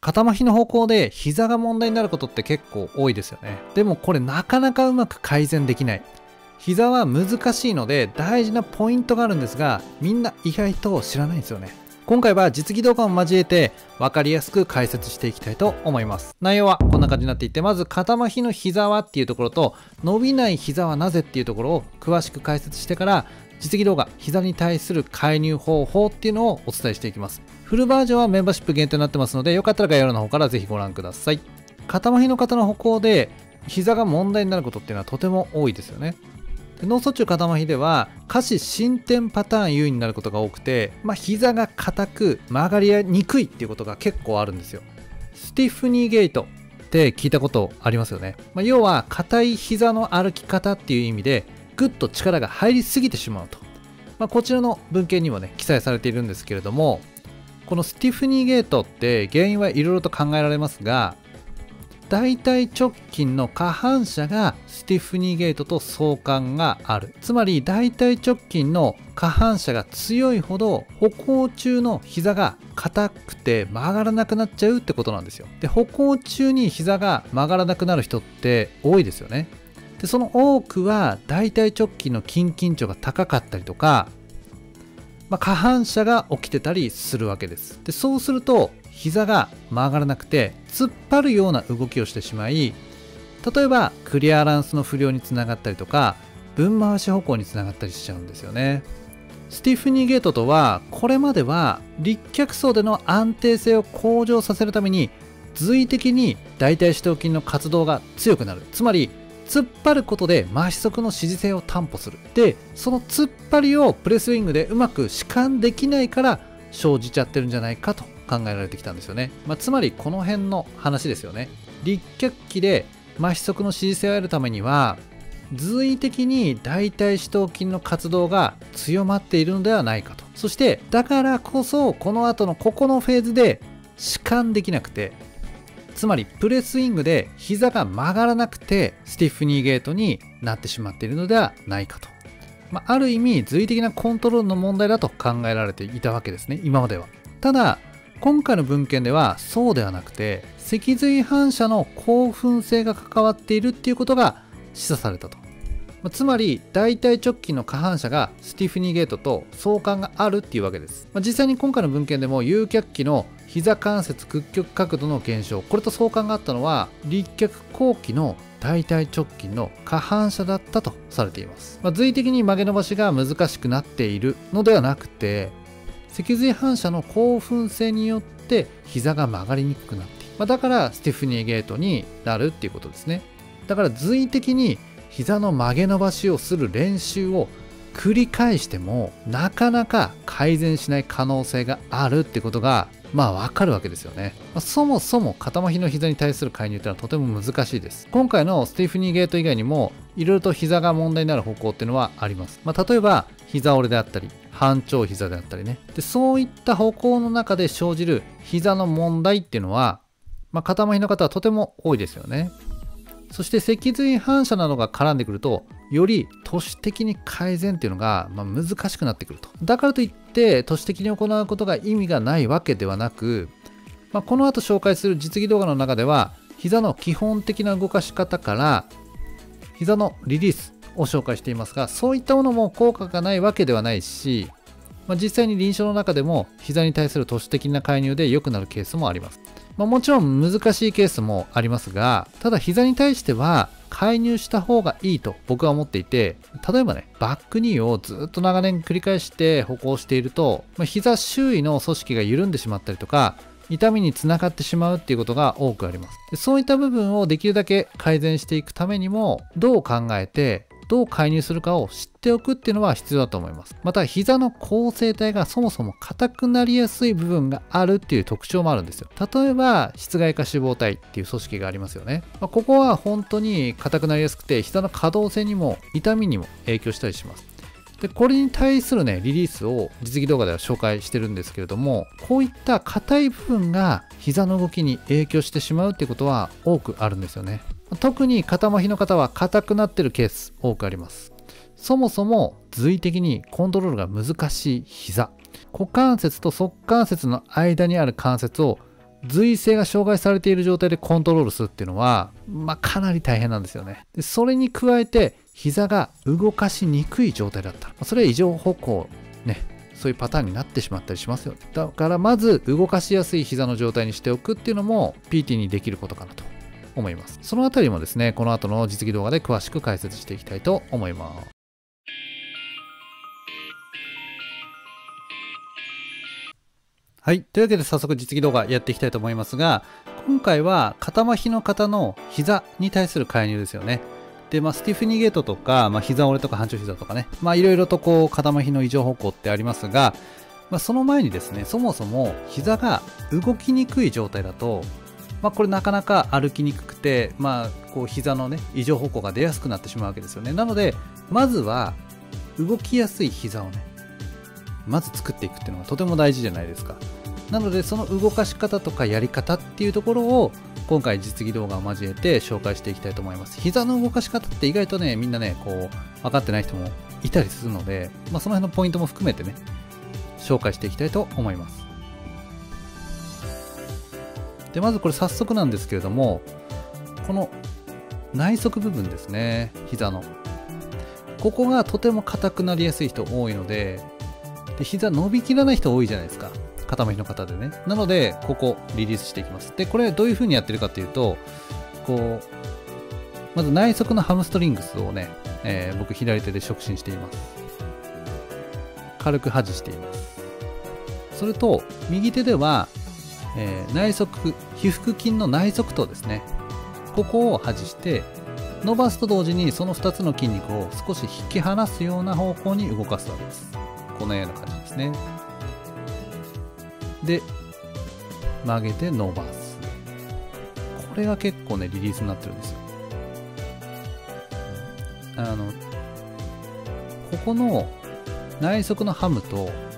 肩麻痺の方向で膝が問題になることって結構多いですよね。でもこれなかなかうまく改善できない。膝は難しいので大事なポイントがあるんですが、みんな意外と知らないんですよね。今回は実技動画を交えて分かりやすく解説していきたいと思います。内容はこんな感じになっていて、まず肩麻痺の膝はっていうところと、伸びない膝はなぜっていうところを詳しく解説してから、実技動画膝に対する介入方法っていうのをお伝えしていきます。フルバージョンはメンバーシップ限定になってますので、よかったら概要欄の方からぜひご覧ください。肩麻痺の方の歩行で膝が問題になることっていうのはとても多いですよね。脳卒中肩麻痺では下肢伸展パターン優位になることが多くて、膝が硬く曲がりにくいっていうことが結構あるんですよ。スティフニーゲートって聞いたことありますよね。要は硬い膝の歩き方っていう意味でぐっと力が入りすぎてしまうと、こちらの文献にもね記載されているんですけれども、このスティフニーゲートって原因はいろいろと考えられますが、大腿直筋の下半身がスティフニーゲートと相関がある。つまり大腿直筋の下半身が強いほど歩行中の膝が硬くて曲がらなくなっちゃうってことなんですよ。で、歩行中に膝が曲がらなくなる人って多いですよね。で、その多くは大腿直筋の筋緊張が高かったりとか、下半身が起きてたりするわけです。で、そうすると膝が曲がらなくて突っ張るような動きをしてしまい、例えばクリアランスの不良につながったりとか、分回し歩行につながったりしちゃうんですよね。スティフニーゲートとは、これまでは立脚走での安定性を向上させるために随的に大腿四頭筋の活動が強くなる。つまり突っ張ることで末足の支持性を担保する。で、その突っ張りをプレスウィングでうまく弛緩できないから生じちゃってるんじゃないかと考えられてきたんですよね。つまりこの辺の話ですよね。立脚期で末足の支持性を得るためには随的に大腿四頭筋の活動が強まっているのではないかと。そしてだからこそこの後のここのフェーズで弛緩できなくて、つまりプレスイングで膝が曲がらなくてスティフニーゲートになってしまっているのではないかと。ある意味随的なコントロールの問題だと考えられていたわけですね、今までは。ただ今回の文献ではそうではなくて、脊髄反射の興奮性が関わっているっていうことが示唆されたと。つまり大腿直筋の下半身がスティフニーゲートと相関があるっていうわけです。実際に今回の文献でも有脚期の膝関節屈曲角度の減少、これと相関があったのは立脚後期の大腿直筋の下半身だったとされています。随的に曲げ伸ばしが難しくなっているのではなくて、脊髄反射の興奮性によって膝が曲がりにくくなっている。だからスティフニーゲートになるっていうことですね。だから随的に膝の曲げ伸ばしをする練習を繰り返してもなかなか改善しない可能性があるってことがわかるわけですよね。そもそも肩麻痺の膝に対する介入っていうのはとても難しいです。今回のスティフニーゲート以外にもいろいろと膝が問題になる歩行っていうのはあります。例えば膝折れであったり半長膝であったりね。で、そういった歩行の中で生じる膝の問題っていうのは、肩麻痺の方はとても多いですよね。そして脊髄反射などが絡んでくると、より都市的に改善っていうのが難しくなってくると。だからといって都市的に行うことが意味がないわけではなく、この後紹介する実技動画の中では膝の基本的な動かし方から膝のリリースを紹介していますが、そういったものも効果がないわけではないし、実際に臨床の中でも膝に対する都市的な介入で良くなるケースもあります。もちろん難しいケースもありますが、ただ膝に対しては介入した方がいいと僕は思っていて、例えばね、バックニーをずっと長年繰り返して歩行していると、膝周囲の組織が緩んでしまったりとか、痛みにつながってしまうっていうことが多くあります。で、そういった部分をできるだけ改善していくためにも、どう考えてどう介入するかを知っておくっていうのは必要だと思います。また膝の構成体がそもそも硬くなりやすい部分があるっていう特徴もあるんですよ。例えば室外下脂肪体っていう組織がありますよね。ここは本当に硬くなりやすくて、膝の可動性にも痛みにも影響したりします。で、これに対するね、リリースを実技動画では紹介してるんですけれども、こういった硬い部分が膝の動きに影響してしまうっていうことは多くあるんですよね。特に肩麻痺の方は硬くなってるケース多くあります。そもそも随的にコントロールが難しい膝、股関節と側関節の間にある関節を髄性が障害されている状態でコントロールするっていうのは、かなり大変なんですよね。で、それに加えて、膝が動かしにくい状態だったら、それは異常歩行、ね、そういうパターンになってしまったりしますよ。だからまず動かしやすい膝の状態にしておくっていうのも PT にできることかなと思います。そのあたりもですね、この後の実技動画で詳しく解説していきたいと思います。はい。というわけで早速実技動画やっていきたいと思いますが、今回は肩麻痺の方の膝に対する介入ですよね。で、スティフニーゲートとか、膝折れとか半長膝とかね、いろいろと肩麻痺の異常歩行ってありますが、その前にですね、そもそも膝が動きにくい状態だと、これなかなか歩きにくくて、膝のね、異常歩行が出やすくなってしまうわけですよね。なので、まずは動きやすい膝をね、まず作っていくっていうのがとても大事じゃないですか。なので、その動かし方とかやり方っていうところを今回実技動画を交えて紹介していきたいと思います。膝の動かし方って意外とね、みんなね、分かってない人もいたりするので、その辺のポイントも含めてね、紹介していきたいと思います。で、まずこれ早速なんですけれども、この内側部分ですね、膝の。ここがとても硬くなりやすい人多いので、膝伸びきらない人多いじゃないですか。肩麻痺の方でね。なので、ここリリースしていきます。で、これどういう風にやってるかっていうと、まず内側のハムストリングスをね、僕左手で触診しています。軽く外しています。それと、右手では、内側、腓腹筋の内側頭ですね。ここを外して、伸ばすと同時にその2つの筋肉を少し引き離すような方向に動かすわけです。このような感じですね。で、曲げて伸ばす。これが結構ね、リリースになってるんですよ。ここの内側のハムと